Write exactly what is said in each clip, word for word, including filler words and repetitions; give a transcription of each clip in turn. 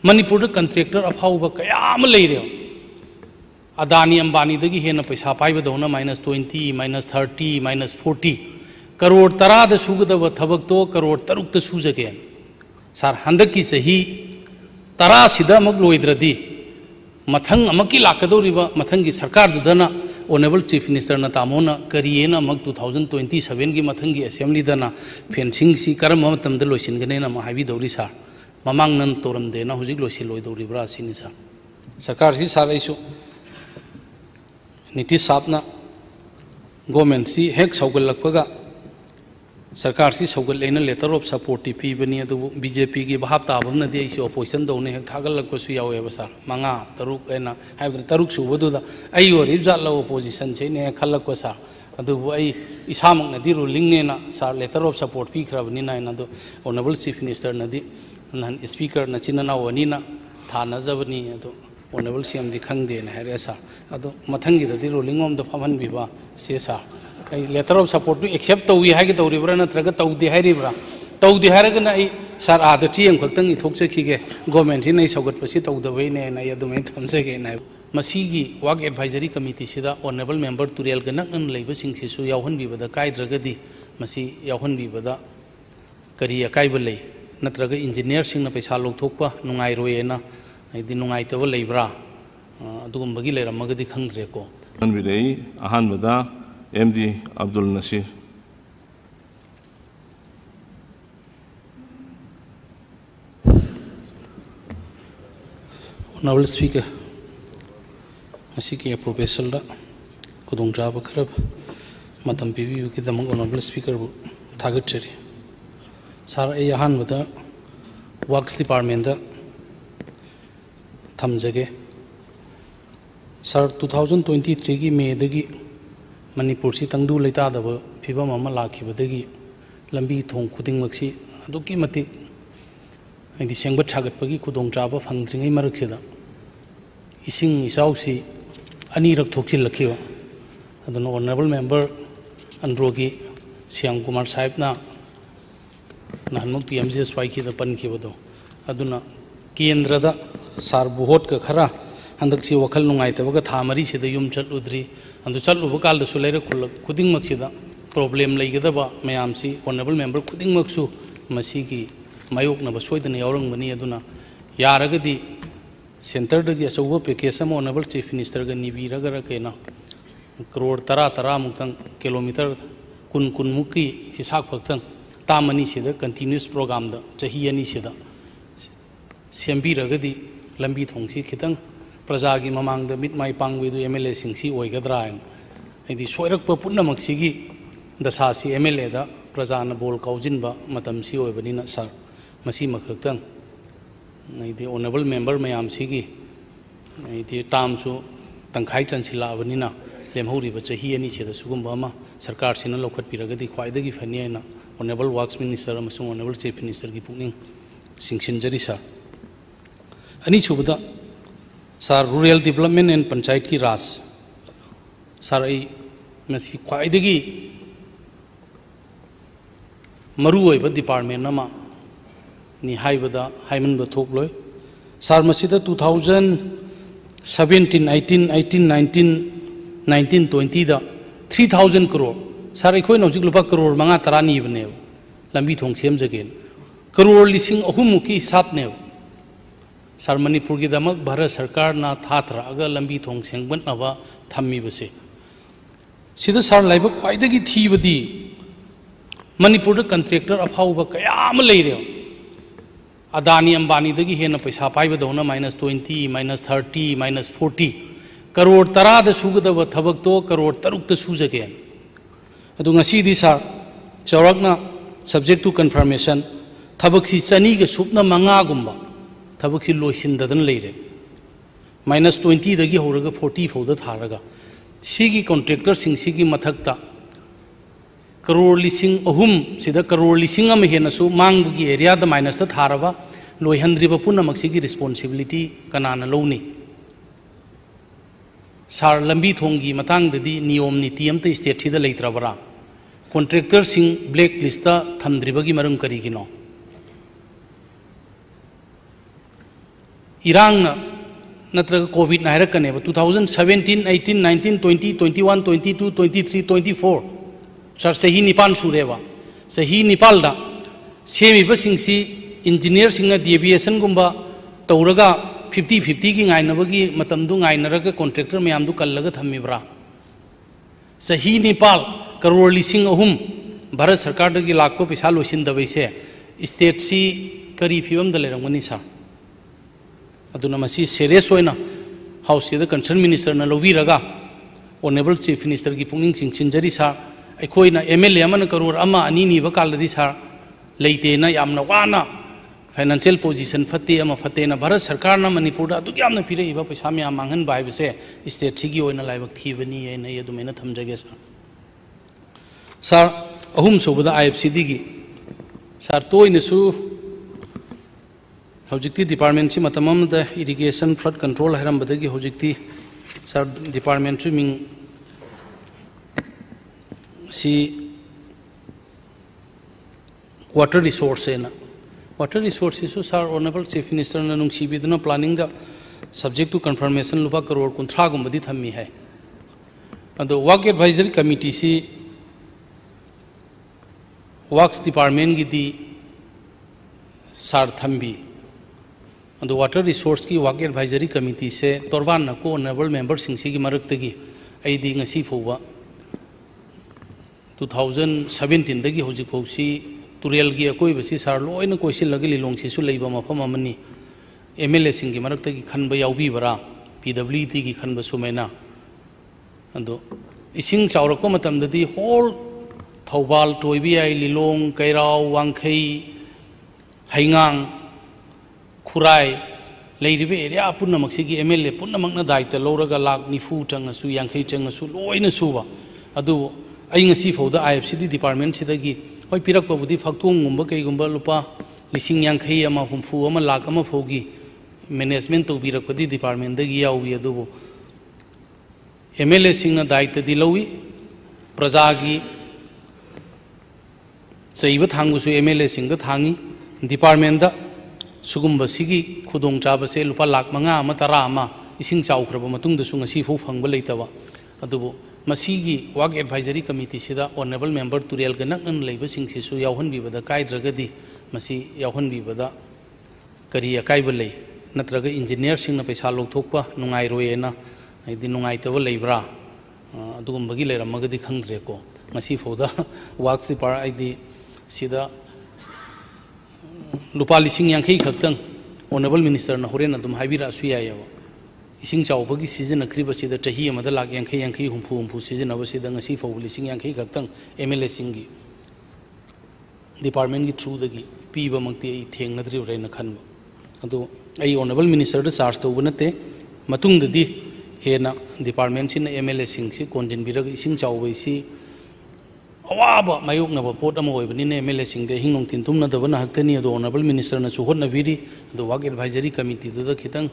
Manipur contractor अफाउब कयाम लेरे अदानी अंबानी दगी हेन पैसा पाइबदौना minus twenty minus thirty minus forty crore तराद सुगदब थबक तो करोड़ तरुक सूजगे सार हंदकी सही तरा सिदमक लोइद्रदी मथंग अमकी लाकदौरिब मथंगी सरकार दुदना ऑनरेबल चीफ मिनिस्टर न तामोना करियेना मग टू थाउजेंड ट्वेंटी सेवन की मथंगी असेंबली दना फेंसिंग सी करम मतमद लोइसिनगनेना हाइबी दौरी सार ममांग नन तोरमदेना हुजिक लोइसिल लोइदौरिब्रा सिनी सार सरकार सी सार आइसु नीतीश साहबना गवर्नमेंट सी हेक सौगलपगा सरकार से सौगलेना लेटर ऑफ सपोर्ट पीबनी बीजेपी की भाव ताबनदी अपोजिशन दौने हेक थागलपसु यावेब सर मंगा तरुक तरुक सूबद जाल अपोजिशन से ने खलक सर इसामकनदी रूलिंगनेना सर लेटर ऑफ सपोर्ट पीख्रबनीना ऑनरेबल चीफ मिनिस्टर नदी नहन स्पीकर नचिनावनी थानजबनी ऑनरेबल सीएम दी खंगदेना है सर अदो मथंगी रूलिंग फमहनबीबा से sir letter of support accept तौई है तौरीब्रा नत्रग तौदे है तौदे है सर आद चेंग खतंग इथोचखीगे गवर्नमेंट से सौगटपसी तौदबने अदुम थमजगे मसीगी वाक एडवाइजरी कमिटी से ऑनरेबल मेंबर तुरेल नक्न लेबसिंगसिसु यावहनबीबदा कायद्रगदी मसी यावहनबीबदा करी अकायब ले नत्रग इंजीनियर सिंह पैसा लौथोकपा नुंगाइरोयेना हाइदि नुंगाइतब लेब्रा अदुगुंबगी लेरमगदी खंग्रेको अनबिदई अहानबदा M D Abdul Nasir honourable speaker की प्रोफेसल खुदचाब खर मतम पीबीदम ऑनरेबल स्पीकर थागचरी सार अहानबद वर्क्स डिपार्टमेंट थमजगे sir two thousand twenty three की मेदगी मणिपुर से तंगदू लेतादब फिवम अमा लाखिबदगी लंबी थोंग खुदिंगमक्सी अदुकी मतिक हाइदि सेंगबत सागतपगी खुदोंचाब फंग्रिङै मरक्सिदा इसिंग इचाउसी अनीरक थोक्चिलखिबा अदुना ऑनरेबल मेंबर अंड्रोगी श्याम कुमार साहिबना नहनमुक P M G S Y की पनखिबदो अदुना केंद्रदा सार बुहोट का खरा हंदक्सी वखल नुंगाइतबगा था मरी सिदा युम चलुद्री अंदु चलुब कालदसु लेरे खुदिंगमक्सिदा प्रॉब्लम लेगदबा मयामसी ऑनरेबल मेंबर खुदिंगमक्सु मसीगी मायोकनब सोइदना यावरंगबनी अदुना यारगदी सेंटरदगी अचौब पैकेज अमा ऑनरेबल चीफ मिनिस्टर गा निबीरगरा केना करोड़ तरा तरा मुक्तंग किलोमीटर कुन कुन मुक्की हिसाब फक्तंग तामनी सिदा कंटिन्यूस प्रोग्राम दा चही अनी सिदा सेंबीरगदी लंबी थोंगसी खितंग प्रजा की ममांग मिट माई पांगवेदु एम एल ए सिंसी ओइगद्रा हाइदि सोइरक्प पुनमक्सिगी दशासी एम एल ए दा प्रजाना बोल काउजिनबा मतमसी ओइबनिना सर मसी मखक्तंग हाइदि ऑनरेबल मेंबर मयामसिगी हाइदि टामसु तंखाई चनसिलाबनिना लेमहौरिबा चही अनी सिदा सुगुंबा अमा सरकार सिना लौखटपिरगदि ख्वाइदगी फनी हैना ऑनरेबल वर्क्स मिनिस्टर अमसुंग ऑनरेबल चीफ मिनिस्टर की पुनिंग सिंगसिनजरी सर अनी सुबदा sir rural development and panchayat की राज सर मसी ख्वाइदगी मरुओइबा डिपार्टमेंट अमा नि हाइबदा हाइमनब थोकलोय सर मसीदा two thousand seventeen eighteen eighteen nineteen nineteen twenty दा थ्री थाउजेंड करोड़ सर अखोइन हौजिक लुपा करोड़ मंगा तरा नीबने लंबी थोंग सेमजगे करोड़ लिसिंग अहुमुकी हिसाबने सर मणिपुर की दमक भारत सरकार ना थाथराग लंबी थोंग सेंगबनब थमीबसे सिदा सर लाइब ख्वाइदगी थीबदी मणिपुर कंट्रेक्टर अफाउब कयाम लेरे अदानी अंबानी दगी हेन पैसा पाइबदौना minus twenty minus thirty minus forty crore तराद सुगदब थबक तो करोड़ तरुक सूजगे अदु ngasi सर चौरकना सब्जेक्ट टू कन्फर्मेशन थबक चनी के सूपना मंगागुंबा थबक लोइसिंददन लेरे माइनस ट्वेंटी दगी होरगा फोर्टी फौद थारगा सिगी कॉन्ट्रेक्टर सिंगी मथक्ता करोड़ लिसिंग अहुम सिदा करोड़ लिसिंग अम हेनसु मांगबगी एरिया द माइनस ता थारबा लोइहंद्रिबा पुनमक्सिगी रिस्पांसिबिलिटी कनाना लौनी सार लंबी थोंगी मतंगददी नियम नीति अमत स्टेट सिदा लेत्रबरा कॉन्ट्रेक्टर सिंग ब्लैक लिस्ट थमद्रिबगी मरम करिगिनो इरांग नत्रग कोविड नायरकने two thousand seventeen eighteen nineteen twenty twenty one twenty two twenty three twenty four sir सही निपान सूरेवा सही निपालदा सेमीबसिंगसी इंजीनियर सिंगना डेविएशन गुंबा तौरगा फिफ्टी फिफ्टी की गायनबगी मतमदु गायनरगा कॉन्ट्रैक्टर मैम कल्लगा थम्मिब्रा सही निपाल करोड़ लिसिंग अहुम भारत सरकार की लाख पैसा लोसिंदबैसे स्टेट सी करी फिवम द लेरंगनी सा अदुना मसी सीरियस होइना हाउस से कंसर्न मिनिस्टर ना लौबीरगा ऑनरेबल चीफ मिनिस्टर की पुनिंग चिंजरी सा अखोइना एमएलए अमन करोड़ अमा अनी नीब कालदि सा लेतेना यामना वाना फाइनेंशियल पोजीशन फते अमा फतेना भारत सरकार ना मणिपुर दा अदुक यामना पिरेइबा पैसा म्याम मांगन बाइबसे स्टेट सिगी ओइना लाइबक थीबनी एना यदुमेना थमजगे सा सर अहुम सोबदा आईएफसीडी की सर तोइनसु हौजिक्ति डिपार्टमेंट से मतम अमदा इरिगेशन फ्लड कंट्रोल हैरमबदगी हौजिक्ति सर डिपार्टमेंट सु मिंग सी वाटर रिसोर्स है ना water resources sir honourable chief minister ने नुंसीबिदना प्लानिंग दा सब्जेक्ट टू कंफर्मेशन लुपा करोड़ कुंथ्रा गुंबदी थम्मी है अदो वर्क एडवाइजरी कमिटी सी वर्क्स डिपार्टमेंट की दी सार थम्बी अदो वाटर रिसोर्स की वर्क एडवाइजरी कमिटी से तोरबान नको ऑनरेबल मेंबर सिंह की मरक्तगी ऐदी ngasi फौबा टू थाउजेंड सेवेंटीन दगी होजिक फौसी तुरेल की अकोई बसी सार लोइन कोइसिल लगे लिलोंग सिसु लेबा मफम अमनी एमएलए सिंह की मरक्तगी खनबा याउबीबरा पीडब्ल्यूडी की खनबा सुमेना अदो इसिंग चावरको मतमददी होल थौबाल टोइबी आई लिलोंग कैराव वांखै हैंगांग खुराई लेरिबे एरिया पुनमक्सिगी एमएलए पुनमक्ना दायित्व लौरगा लाख निफु चंगसु यांखै चंगसु लोइना सुबा अदु आई ngasi फौदा आईएफसीडी डिपार्टमेंट सिदगी होय पिरकपबुदी फक्तोंगुंबा कैगुंबा लुपा लिसिंग यांखै अमा हुमफु अमा लाख अमा फौगी मैनेजमेंट तौबिरकपदी डिपार्टमेंट दगी याउवी अदुबो एमएलए सिंगना दायित्व दि लौवी प्रजा की चैब थांगुसु एमएलए सिंग थांगी डिपार्टमेंट सुगुंबा सिगी खुदोंग चाबसे लुपा लाख मंगा अमा तरा अमा इसिंग चाउख्रबा मतुंगदसु ngasi फौ फंगबा लेतबा अदुबो मसीगी वर्क एडवाइजरी कमिटी सिदा ऑनरेबल मेंबर तुरेल का नकन लेबसिंगसिसु यावहनबीबदा कायद्रगदी मसी यावहनबीबदा करी अकाइब ले नत्रगा इंजीनियर सिंगना पैसा लौथोकपा नुंगाइरोयेना आइदि नुंगाइतबा लेब्रा अदुगुंबगी लेरमगदी खंगद्रेको ngasi फौदा वर्क से पार आइदि सिदा लुपा लिसिंग यांखै खक्तंग ऑनरेबल मिनिस्टर ना होरेन अदुम हाइबिरासु यायबा इसिंग चाउबगी सिजनख्रिबसिदा चही अमदा लाख यांखै यांखै हुमफु हुमफु सिजनबसिदा ngasi फौ लिसिंग यांखै खक्तंग एमएलए सिंगी डिपार्टमेंट की थ्रू दगी पीबा मक्ति आई थेंगनद्रिब्रेना खनबा अदो आई ऑनरेबल मिनिस्टर दा चार्ज तौब नते मतुंगददी हेना डिपार्टमेंट सिना एमएलए सिंग सि कोंजिनबिरग इसिंग चाउबैसि अवाबा मायोकनबा पोट अमा ओइबनिने एमएलए सिंग दे हिंगोंग तिनतुमनदबा नाहक्तनी अदो ऑनरेबल मिनिस्टर ना सुहोनबिरी अदो वर्क एडवाइजरी कमिटी दुदा खितंग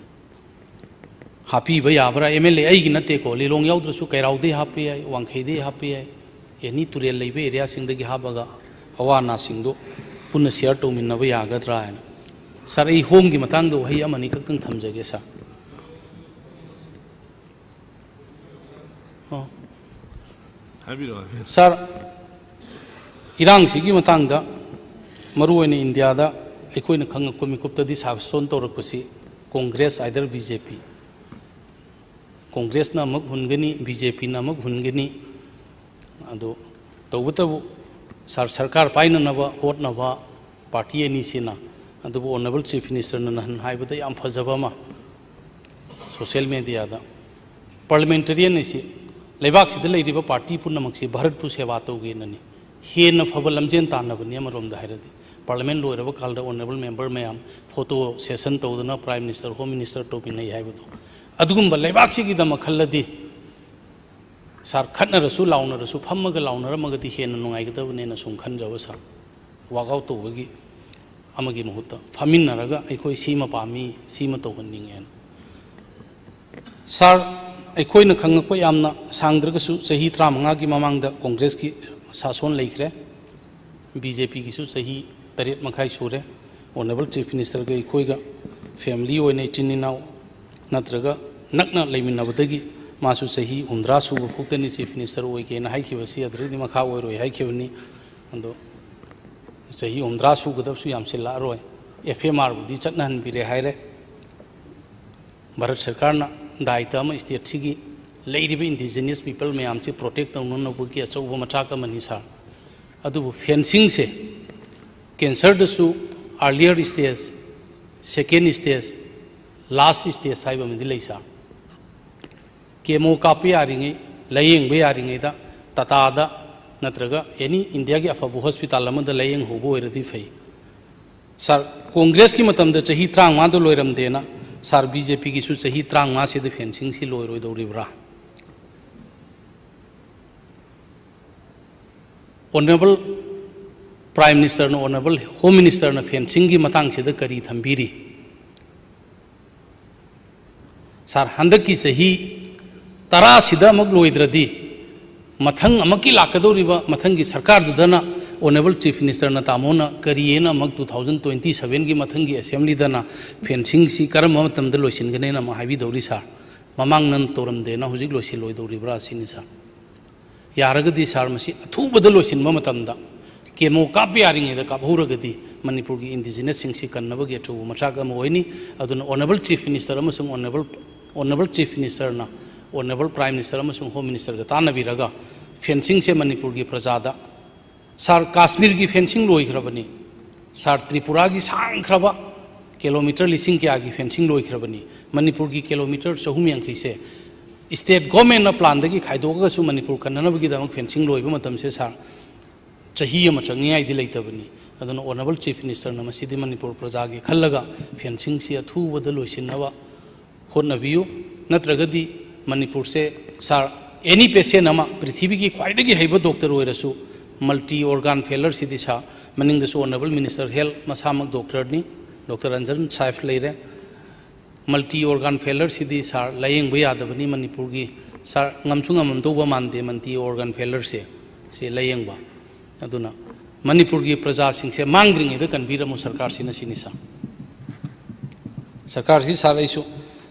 हापी याब्रा एमएलए आई नतेको लिलोंग याउद्रसु कैराउदे हापे आई वांखैदे हापे आई एनी तुरेल लेबे एरिया सिंगदगी हाबगा अवाना सिंगदो पुनः शेयर तौमिनबा यागद्रा हैना सर आई होम की मतंग दो हई अमनी खक्तंग थमजगे सर सर इरांग सिगी मतंगदा मरुओइना इंडियादा अखोइना खंगकपा मिकुप्तदी साक्सन तौरकपसी कांग्रेस आइदर बीजेपी कांग्रेस ना अमक हुनगनी बीजेपी ना अमक हुनगनी अदो तौबतबु सर सरकार पाइननबा होटनबा पार्टी एनीसिना अदुबु ऑनरेबल चीफ मिनिस्टर ना नहन हाइबदा याम फजबमा सोशल मीडिया दा पार्लियामेंटेरियन एसी लेबाक सिदा लेरिबा पार्टी पुनमक्सी भारत पु सेवा तौगेननी हेन फबल लमजेन तानबनी अमरोमदा हाइरदी पार्लियामेंट लोरबा कालदा honourable member ma'am photo session तौदना प्राइम मिनिस्टर होम मिनिस्टर टोपिनई हाइबदो अदुगुंबा लेबाक्सिगिदम खल्लदी सार खन्नरसु लाउनरसु फम्मगा लाउनरमगदी हेन नुंगाइगदबनेना सुम खनजब सर वाकआउट तौबगी अमगी मुहुत्ता फमिन्नरगा अखोइ सीमा पामी सीमा तौहन्निंगेन सर अखोइना खंगकपा यामना सांगद्रगसु चही तरामंगा की ममांगदा कांग्रेस की शासन लेख्रे बीजेपी की सु चही तरेट मखाई सुरे ऑनरेबल चीफ मिनिस्टर के अखोइगा फैमिली होने इचिन इनाउ नत्रगा नकना लेमिनाबदगी मासु सही हुंद्रा सुब फुक्तनी चीफ मिनिस्टर होइके ना हाइखिबसी अद्रदि मखा ओइरोय हाइखिबनी अंदो सही हुंद्रा सुगदबसु याम सिलारोय एफएमआर बुदी चटनहन बिरे हाइरे भारत सरकार ना दायित्व अमा स्टेट सिगी लेरिबे इंडिजिनियस पीपल मैम से प्रोटेक्ट तौनबगी अचौब मचाक अमनी सा अदुबु फेंसिंग से कैंसर दसु earlier stage second stage last stage है लई सा केमो कापे यारिंगे लायेंग यारिंगेदा टाटादा नत्रगा एनी इंडिया की अफब हॉस्पिटल अमदा लायेंग होबो ओइरदि फै सर कांग्रेस की मतम द चही त्रांगमा दो लोइरमदेना सर बीजेपी की सु चही त्रांगमा से द फेंसिंग सी लोइरोइदौरिब्रा ऑनरेबल प्राइम मिनिस्टर ने ऑनरेबल होम मिनिस्टर ने फेंसिंग की मतंग से करी थम्बीरी सर हंदक की सही तरा सिदा मग लोइद्रदी मथंग अमकी लाकदौरिबा मथंग की सरकार दुदना ऑनरेबल चीफ मिनिस्टर ना तामोना करिएना मग टू थाउजेंड ट्वेंटी सेवन की मथंग की असेंबली दना फेंसिंग सी करम मतम द लोइसिनगनेना महाबी दौरी सा ममांग नन तोरम देना हुजिक लोइसिल लोइदौरिब्रा सिनि सा यारगदी सार मसी अथुबद लोइसिनबा मतमदा केमो काप यारिंगेदा कापहुरगदी मणिपुर की इंडिजिनस सिंगसी कन्नबगे अचौब मचाक अमा ओइनी अदुना ऑनरेबल चीफ मिनिस्टर अमसुंग ऑनरेबल ऑनरेबल चीफ मिनिस्टर ना ऑनरेबल प्राइम मिनिस्टर अमसुंग होम मिनिस्टर का तानबीरगा फेंसिंग से मणिपुर की प्रजादा सार काश्मीर की फेंसिंग लोइख्रबनी सार त्रिपुरा की सांख्रबा किलोमीटर लिसिंग क्या की फेंसिंग लोइख्रबनी मणिपुर की किलोमीटर चहुम यांखै से स्टेट गवर्नमेंट प्लान दगी खाइदोगसु मणिपुर कन्ननबगीदमक फेंसिंग लोइबा मतम से सार चही अमा चंगियाइदि लेतबनी अदुना ऑनरेबल चीफ मिनिस्टर न मसीदि मणिपुर प्रजा की खल्लगा फेंसिंग से अथुबद लोइसिनबा होनबियु नत्रगदी मणिपुर से सार एनी पेशेंट अमा पृथ्वी की ख्वाइदगी हैब डॉक्टर ओइरसु मल्टी ऑर्गन फेलर सिदि सा मनिंगदसु ऑनरेबल मिनिस्टर हेल्थ मसामक डॉक्टर नि डॉक्टर अंजन साइफ लेरे मल्टी ऑर्गन फेलर सिदि सार लायेंग यादबनी मणिपुर की सार ngमसु ngमम तौबा मानदे मल्टी ऑर्गन फेलर से से लायेंगबा अदुना मणिपुर की प्रजा सिंह से मांगद्रिंगेद कनबीरमु सरकार सिना सिनिसा सरकार सी सार आइसु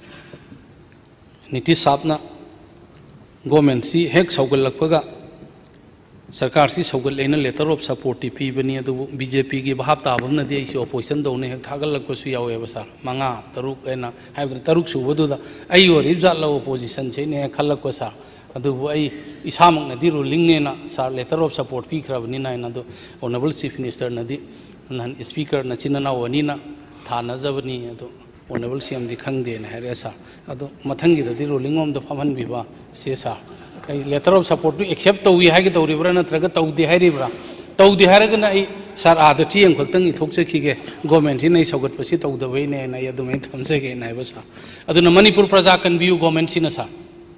नीतीश साहबना गवर्नमेंट सी हेक सौगलपगा सरकार से सौगलेना लेटर ऑफ सपोर्ट पीबनी बीजेपी की भाव ताबनदी ओपोजिशन दौने हेक थागलपसु यावेब सर मंगा तरुक एना तरुक सूबदुदा जाल ओपोजिशन से ने खलप सर अदुबु आई इसामकनदी रूलिंग नेना सर लेटर ऑफ सपोर्ट पीख्रबनीना एना ऑनरेबल चीफ मिनिस्टर नदी नहन स्पीकर नचिननावनीना थानजबनी अदो ऑनरेबल सीएम दी खंगदेना है सर अदो मथंगीददी रूलिंग ओम द फमनबीबा से sir letter of support accept तौई है तौरीब्रा नत्रगा तौदे है तौदे है सर आद चेंग खतंग इथोचखीगे गवर्नमेंट से सौगटपसी तौदबने अदुम थमजगे है सर अदुना मणिपुर प्रजा कन्बियु गवर्नमेंट से सर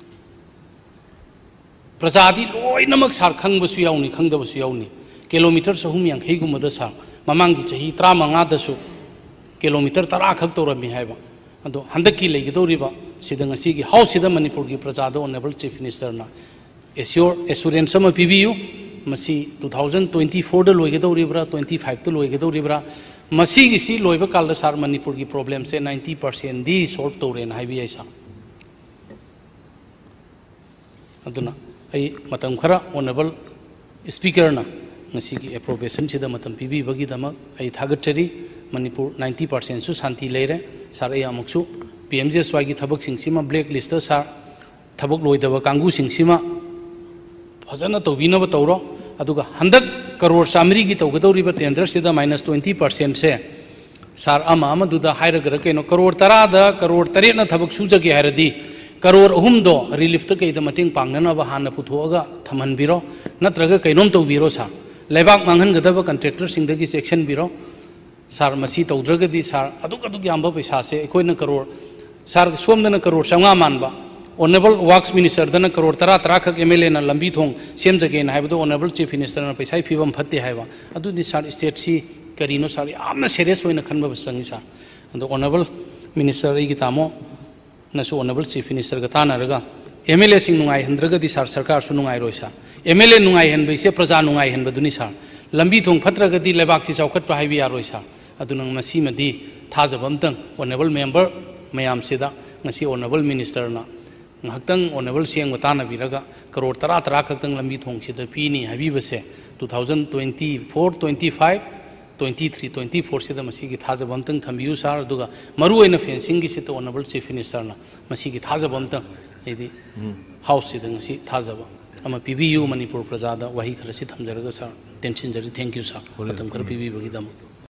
प्रजादी लोइनमक सर खंगबसु याउनी खंगदबसु याउनी किलोमीटर चहुम यांखैगुमद सर ममांगी चही तरामंगादसु किलोमीटर तरा खक तौरमी है अदो हंदकी लेगदौरिबा सिदंग असिगी हाउसिद मणिपुर की प्रजाद ऑनरेबल चीफ मिनिस्टर ना एश्योर एश्योरेंस अमा पीबियु मसी टू थाउजेंड ट्वेंटी फोर द लोइगदौरिब्रा ट्वेंटी फाइव द लोइगदौरिब्रा मसीगी सी लोइबा काल सार मणिपुर की प्रॉब्लम से नाइंटी परसेंट दी सॉल्व तौरेन हाइबी ऐसा अदुना आई मतम खरा ऑनरेबल स्पीकर ना ngasi approbation sida matam pibi bagi damak ai thagachari manipur ninety percent su shanti leire sar ai amuksu pmjsy gi thabak sing sima black list sar thabak loidaba kangu sing sima phajana tobina ba tawro aduga handak crore samri gi tawgadori ba tender sida minus twenty percent se sar ama ama duda hairagra keno crore tara da crore tare na thabak su jagi hairadi crore ahum do relief ta kai da mating pangnana ba hana puthoga thaman biro natraga kainom tawbiro sa लेबाक मांगनगदब contractor Sindgi section बिरो सार मसी तौद्रगदी सार अदुक अदुक याम्बा पैसा से अखोइना करोड़ सार सोमदना करोड़ चंगा मानबा honourable works minister दना करोड़ तरा तरा खक एमएलए ना लंबी थोंग सेमजगे ना हाइबदो ऑनरेबल चीफ मिनिस्टर ना पैसा फिबम फत्ते हाइबा अदुदि सार स्टेट सी करिनो सार यामना सीरियस होइना खनबा बसंगी सार अदो ऑनरेबल मिनिस्टर इ गितामो नसु ऑनरेबल चीफ मिनिस्टर गा तानारगा एमएलए सिंग नुंगाई हंद्रगदी सार सरकार सु नुंगाई रोइसा एमएलए नुंगाई हनबे से प्रजा नुंगाई हनबदुनी सार लंबी थोंग फत्रगदी लेबाक से चौखट हाइबी यारोइ सार अदुनंग मसी मदी थाजब अमतंग ऑनरेबल मेंबर मैम से honourable minister ngakhtang honorable siang watana biraga crore tara tara khakhtang lambi thong sida pini habi base twenty twenty-four twenty-five twenty-three twenty-four sida masi gi thajabam tang thambiu sar duga maru oina fencing gi sita honorable chief minister na masi gi thajabam tang idi house sida ngasi thajaba ama pbu manipur praja da wahi khara si thamjaraga sir tension jari thank you sir matam khara pbu bagi dam